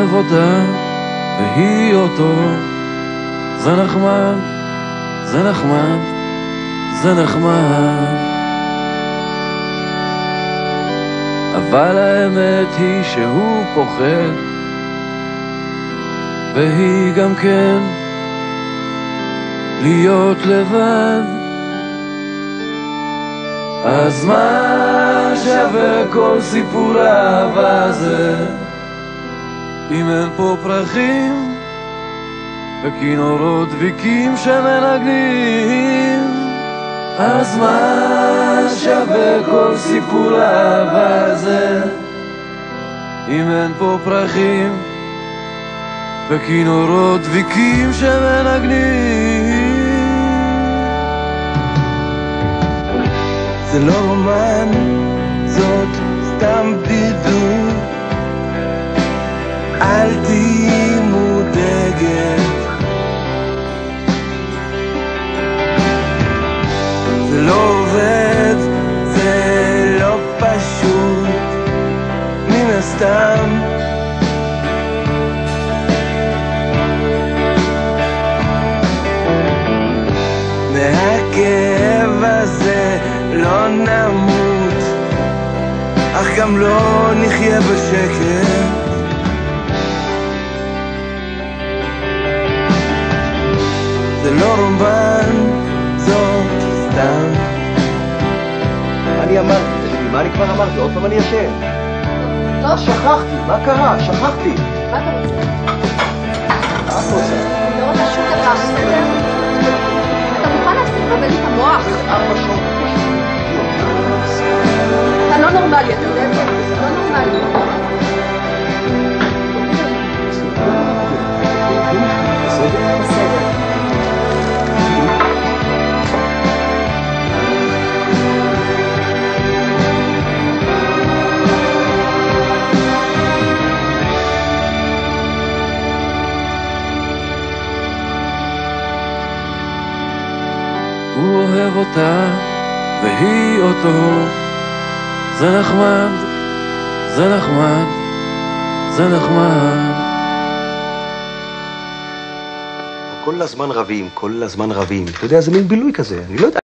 אוהב אותה והיא אותו. זה נחמד, זה נחמד, זה נחמד. אבל האמת היא שהוא פוחד, והיא גם כן להיות לבד. אז מה שווה כל סיפור האהבה הזה אם אין פה פרחים וכינורות דביקים שמנגנים? אז מה שווה כל סיפור האהבה הזה אם אין פה פרחים וכינורות דביקים שמנגנים? זה לא רומן, זאת סתם בדידות. אל תהי מודאגת, זה לא עובד, זה לא פשוט מן הסתם. מהכאב הזה לא נמות, אך גם לא נחיה בשקט. זה לא רומן, זאת סתם. אני אמרתי, מה אני כבר אמרתי? עוד פעם אני ישן. טוב. שכחתי, מה קרה? שכחתי. מה אתה רוצה? מה את רוצה? אני לא רוצה שום דבר, בסדר? אתה מוכן להפסיק לבלבל לי את המוח? 4 שעות. אתה לא נורמלי, אתה יודע את זה? אתה לא נורמלי. בסדר. הוא אוהב אותה והיא אותו. זה נחמד, זה נחמד, זה נחמד. כל הזמן רבים, כל הזמן רבים. אתה יודע, זה מין בילוי כזה, אני לא יודע.